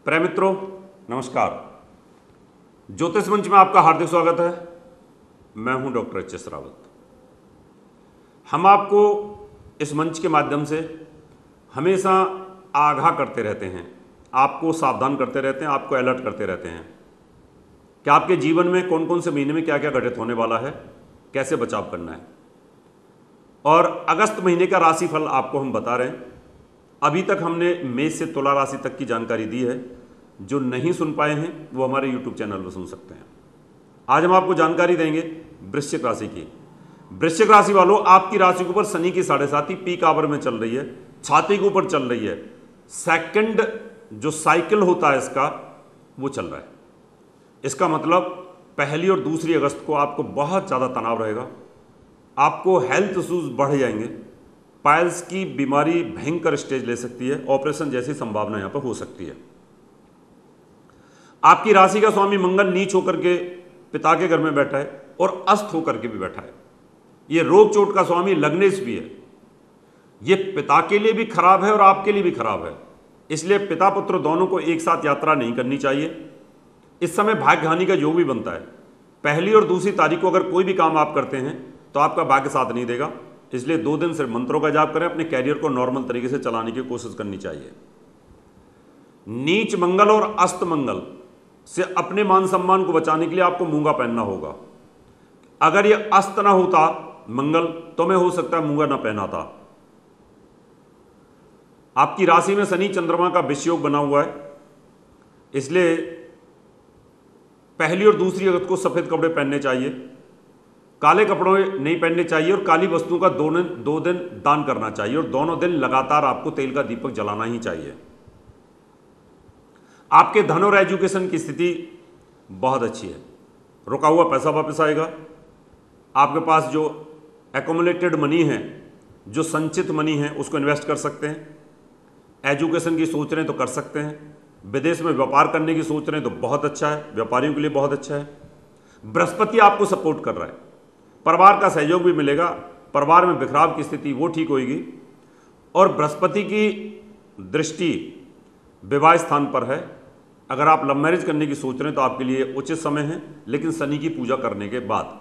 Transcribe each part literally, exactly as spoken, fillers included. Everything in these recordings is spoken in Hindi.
प्रिय मित्रों नमस्कार। ज्योतिष मंच में आपका हार्दिक स्वागत है। मैं हूं डॉक्टर एच एस रावत। हम आपको इस मंच के माध्यम से हमेशा आगाह करते रहते हैं, आपको सावधान करते रहते हैं, आपको अलर्ट करते रहते हैं कि आपके जीवन में कौन कौन से महीने में क्या क्या घटित होने वाला है, कैसे बचाव करना है। और अगस्त महीने का राशिफल आपको हम बता रहे हैं। अभी तक हमने मेष से तुला राशि तक की जानकारी दी है। जो नहीं सुन पाए हैं वो हमारे यूट्यूब चैनल पर सुन सकते हैं। आज हम आपको जानकारी देंगे वृश्चिक राशि की। वृश्चिक राशि वालों, आपकी राशि के ऊपर शनि की साढ़े साती पीक आवर में चल रही है, छाती के ऊपर चल रही है। सेकंड जो साइकिल होता है इसका वो चल रहा है। इसका मतलब पहली और दूसरी अगस्त को आपको बहुत ज़्यादा तनाव रहेगा। आपको हेल्थ इश्यूज बढ़ जाएंगे। पाइल्स की बीमारी भयंकर स्टेज ले सकती है। ऑपरेशन जैसी संभावना यहां पर हो सकती है। आपकी राशि का स्वामी मंगल नीच होकर के पिता के घर में बैठा है और अस्त होकर के भी बैठा है। यह रोग चोट का स्वामी लग्नेश भी है। यह पिता के लिए भी खराब है और आपके लिए भी खराब है। इसलिए पिता पुत्र दोनों को एक साथ यात्रा नहीं करनी चाहिए। इस समय भाग्य हानि का योग भी बनता है। पहली और दूसरी तारीख को अगर कोई भी काम आप करते हैं तो आपका भाग्य साथ नहीं देगा। इसलिए दो दिन सिर्फ मंत्रों का जाप करें। अपने कैरियर को नॉर्मल तरीके से चलाने की कोशिश करनी चाहिए। नीच मंगल और अस्त मंगल से अपने मान सम्मान को बचाने के लिए आपको मूंगा पहनना होगा। अगर यह अस्त ना होता मंगल तो मैं हो सकता है मूंगा ना पहनाता। आपकी राशि में शनि चंद्रमा का विषयोग बना हुआ है। इसलिए पहली और दूसरी अगस्त को सफेद कपड़े पहनने चाहिए, काले कपड़े नहीं पहनने चाहिए और काली वस्तुओं का दो दिन दो दिन दान करना चाहिए। और दोनों दिन लगातार आपको तेल का दीपक जलाना ही चाहिए। आपके धन और एजुकेशन की स्थिति बहुत अच्छी है। रुका हुआ पैसा वापस आएगा। आपके पास जो एक्युमुलेटेड मनी है, जो संचित मनी है, उसको इन्वेस्ट कर सकते हैं। एजुकेशन की सोच रहे हैं तो कर सकते हैं। विदेश में व्यापार करने की सोच रहे हैं तो बहुत अच्छा है, व्यापारियों के लिए बहुत अच्छा है। बृहस्पति आपको सपोर्ट कर रहा है। परिवार का सहयोग भी मिलेगा। परिवार में बिखराव की स्थिति वो ठीक होगी। और बृहस्पति की दृष्टि विवाह स्थान पर है। अगर आप लव मैरिज करने की सोच रहे हैं तो आपके लिए उचित समय है, लेकिन शनि की पूजा करने के बाद।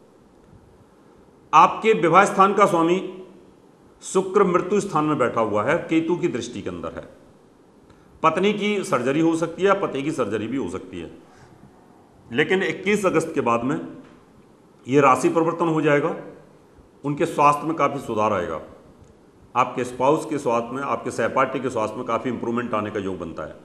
आपके विवाह स्थान का स्वामी शुक्र मृत्यु स्थान में बैठा हुआ है, केतु की दृष्टि के अंदर है। पत्नी की सर्जरी हो सकती है, पति की सर्जरी भी हो सकती है। लेकिन इक्कीस अगस्त के बाद में ये राशि परिवर्तन हो जाएगा। उनके स्वास्थ्य में काफ़ी सुधार आएगा। आपके स्पाउस के स्वास्थ्य में, आपके सहपाठी के स्वास्थ्य में काफ़ी इंप्रूवमेंट आने का योग बनता है।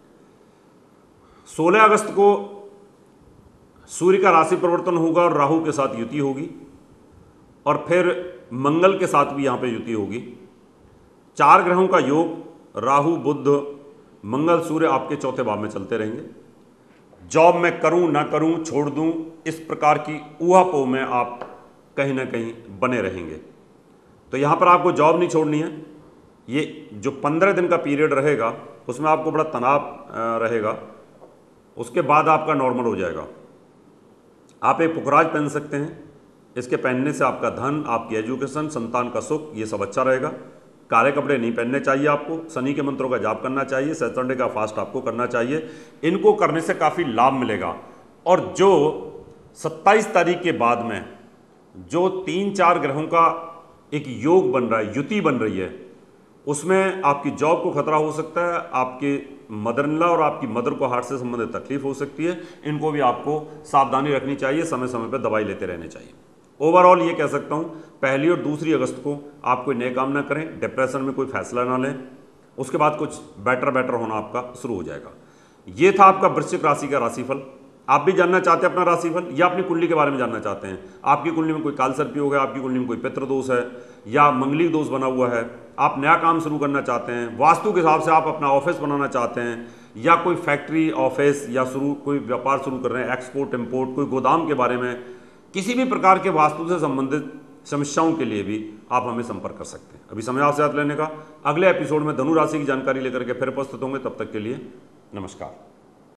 सोलह अगस्त को सूर्य का राशि परिवर्तन होगा और राहु के साथ युति होगी और फिर मंगल के साथ भी यहाँ पे युति होगी। चार ग्रहों का योग राहु बुध मंगल सूर्य आपके चौथे भाव में चलते रहेंगे। जॉब में करूं ना करूं, छोड़ दूं, इस प्रकार की ऊहापोह में आप कहीं ना कहीं बने रहेंगे। तो यहाँ पर आपको जॉब नहीं छोड़नी है। ये जो पंद्रह दिन का पीरियड रहेगा उसमें आपको बड़ा तनाव रहेगा। उसके बाद आपका नॉर्मल हो जाएगा। आप एक पुखराज पहन सकते हैं। इसके पहनने से आपका धन, आपकी एजुकेशन, संतान का सुख, ये सब अच्छा रहेगा। काले कपड़े नहीं पहनने चाहिए आपको। शनि के मंत्रों का जाप करना चाहिए। सैटरडे का फास्ट आपको करना चाहिए। इनको करने से काफ़ी लाभ मिलेगा। और जो सत्ताईस तारीख के बाद में जो तीन चार ग्रहों का एक योग बन रहा है, युति बन रही है, उसमें आपकी जॉब को खतरा हो सकता है। आपके मदर इन लॉ और आपकी मदर को हार्ट से संबंधित तकलीफ हो सकती है। इनको भी आपको सावधानी रखनी चाहिए। समय समय पर दवाई लेते रहने चाहिए। ओवरऑल ये कह सकता हूँ, पहली और दूसरी अगस्त को आप कोई नए काम ना करें, डिप्रेशन में कोई फैसला ना लें। उसके बाद कुछ बेटर बेटर होना आपका शुरू हो जाएगा। ये था आपका वृश्चिक राशि का राशिफल। आप भी जानना चाहते हैं अपना राशिफल या अपनी कुंडली के बारे में जानना चाहते हैं? आपकी कुंडली में कोई कालसर्पी हो गया, आपकी कुंडली में कोई पितृदोष है या मंगलिक दोष बना हुआ है, आप नया काम शुरू करना चाहते हैं, वास्तु के हिसाब से आप अपना ऑफिस बनाना चाहते हैं, या कोई फैक्ट्री ऑफिस या शुरू कोई व्यापार शुरू कर रहे हैं, एक्सपोर्ट इम्पोर्ट, कोई गोदाम के बारे में, किसी भी प्रकार के वास्तु से संबंधित समस्याओं के लिए भी आप हमें संपर्क कर सकते हैं। अभी समय आपसे हाथ लेने का। अगले एपिसोड में धनु राशि की जानकारी लेकर के फिर उपस्थित होंगे। तब तक के लिए नमस्कार।